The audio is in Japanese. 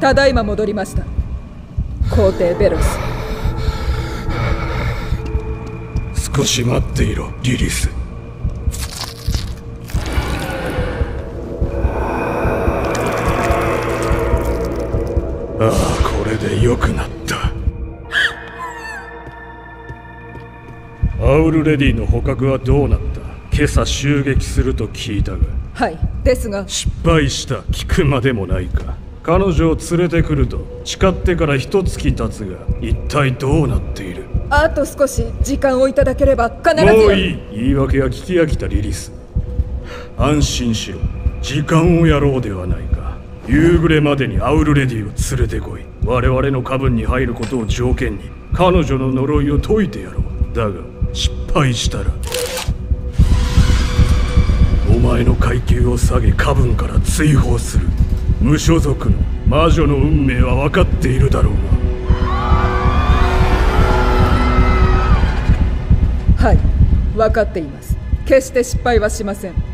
ただいま戻りました。皇帝ベロス。 少し待っていろ、リリス。ああ、これで良くなった。アウルレディの捕獲はどうなった？今朝襲撃すると聞いたが。 はい、ですが失敗した。聞くまでもないか。彼女を連れてくると誓ってから1月経つが、一体どうなっている？ あと少し時間をいただければ必ず。 もういい。言い訳は聞き飽きた、リリス。安心しろ。時間をやろうではないか。夕暮れまでにアウルレディを連れてこい。我々のカブンに入ることを条件に彼女の呪いを解いてやろう。だが失敗したらお前の階級を下げカブンから追放する。無所属の魔女の運命は分かっているだろうが。 はい、分かっています。決して失敗はしません。